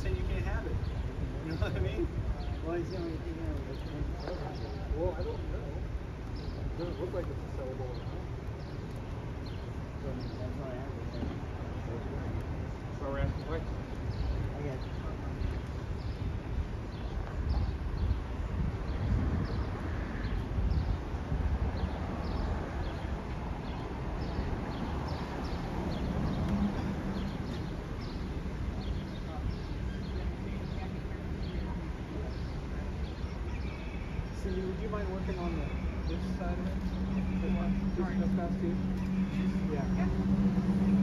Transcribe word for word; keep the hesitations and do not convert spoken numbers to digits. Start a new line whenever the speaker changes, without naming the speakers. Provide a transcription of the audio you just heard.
saying you can't have it. You know what I mean?
Well, he's the only thing that was
well, I don't know. It doesn't look like it's a sellable amount.
so that's why I have it there.
So we're asking questions.
I guess.
Cindy, would you mind working on the this side of it? This one? This, this past two? Yeah.